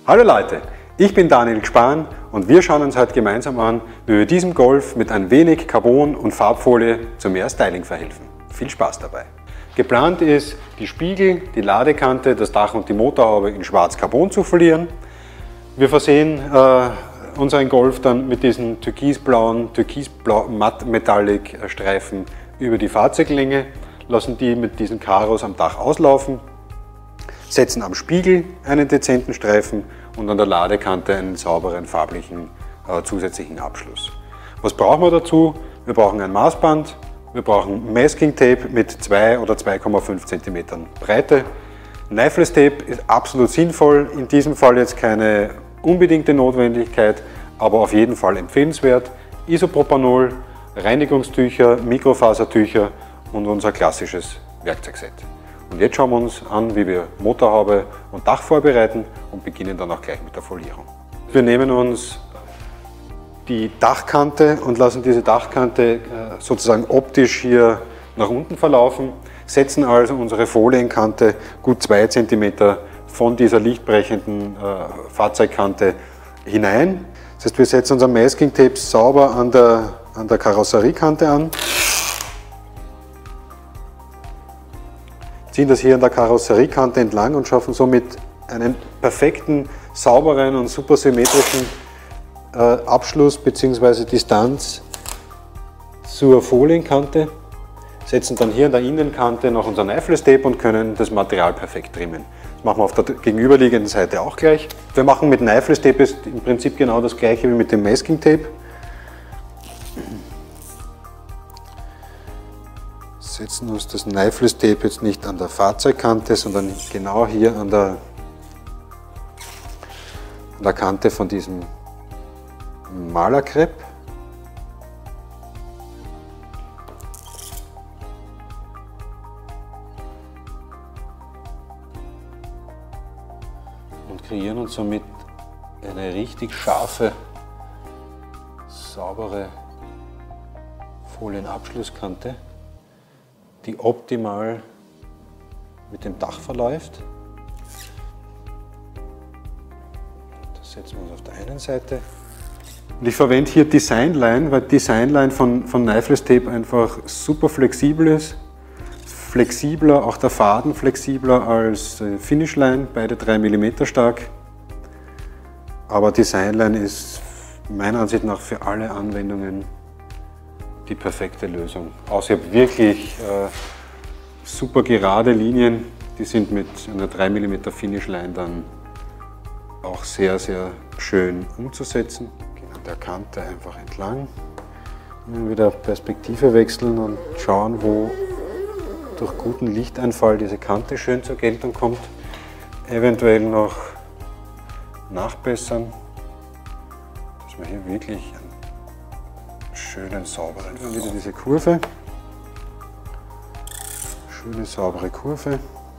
Hallo Leute, ich bin Daniel Gspahn und wir schauen uns heute gemeinsam an, wie wir diesem Golf mit ein wenig Carbon und Farbfolie zu mehr Styling verhelfen. Viel Spaß dabei! Geplant ist, die Spiegel, die Ladekante, das Dach und die Motorhaube in Schwarz-Carbon zu folieren. Wir versehen unseren Golf dann mit diesen türkisblau matt Metallic Streifen über die Fahrzeuglänge, lassen die mit diesen Karos am Dach auslaufen, setzen am Spiegel einen dezenten Streifen und an der Ladekante einen sauberen farblichen zusätzlichen Abschluss. Was brauchen wir dazu? Wir brauchen ein Maßband, wir brauchen Masking Tape mit 2 oder 2,5 cm Breite. Knifeless Tape ist absolut sinnvoll, in diesem Fall jetzt keine unbedingte Notwendigkeit, aber auf jeden Fall empfehlenswert. Isopropanol, Reinigungstücher, Mikrofasertücher und unser klassisches Werkzeugset. Und jetzt schauen wir uns an, wie wir Motorhaube und Dach vorbereiten und beginnen dann auch gleich mit der Folierung. Wir nehmen uns die Dachkante und lassen diese Dachkante sozusagen optisch hier nach unten verlaufen, setzen also unsere Folienkante gut 2 cm von dieser lichtbrechenden Fahrzeugkante hinein. Das heißt, wir setzen unser Masking Tape sauber an der Karosseriekante an. Ziehen das hier an der Karosseriekante entlang und schaffen somit einen perfekten, sauberen und super symmetrischen Abschluss bzw. Distanz zur Folienkante. Setzen dann hier an der Innenkante noch unser Knifeless Tape und können das Material perfekt trimmen. Das machen wir auf der gegenüberliegenden Seite auch gleich. Wir machen mit Knifeless Tape ist im Prinzip genau das gleiche wie mit dem Masking Tape. Setzen uns das Knifeless Tape jetzt nicht an der Fahrzeugkante, sondern genau hier an der Kante von diesem Malerkrepp. Und kreieren uns somit eine richtig scharfe, saubere Folienabschlusskante, die optimal mit dem Dach verläuft. Das setzen wir uns auf der einen Seite. Und ich verwende hier Designline, weil Designline von Knifeless Tape einfach super flexibel ist. Flexibler, auch der Faden flexibler als Finishline, beide 3 mm stark. Aber Designline ist meiner Ansicht nach für alle Anwendungen die perfekte Lösung. Außer ich habe wirklich super gerade Linien, die sind mit einer 3 mm Finishline dann auch sehr, sehr schön umzusetzen. Gehen an der Kante einfach entlang, wieder Perspektive wechseln und schauen, wo durch guten Lichteinfall diese Kante schön zur Geltung kommt. Eventuell noch nachbessern, dass wir hier wirklich schönen, sauberen. Dann wieder diese Kurve. Schöne, saubere Kurve.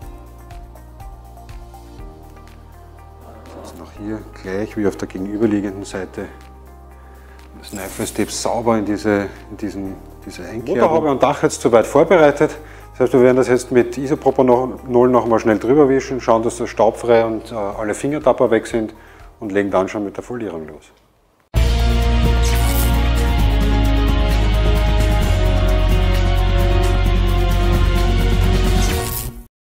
Jetzt noch hier gleich wie auf der gegenüberliegenden Seite das Knifeless Tape sauber in diese Engkerben. Motorhaube und Dach jetzt soweit vorbereitet. Das heißt, wir werden das jetzt mit Isopropanol noch mal schnell drüber wischen, schauen, dass das staubfrei und alle Fingertapper weg sind und legen dann schon mit der Folierung los.